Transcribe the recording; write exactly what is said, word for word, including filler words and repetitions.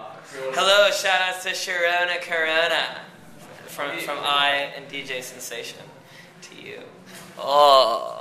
Hello, shout outs to Sharona Corona from, from I and D J Sensation to you. Oh.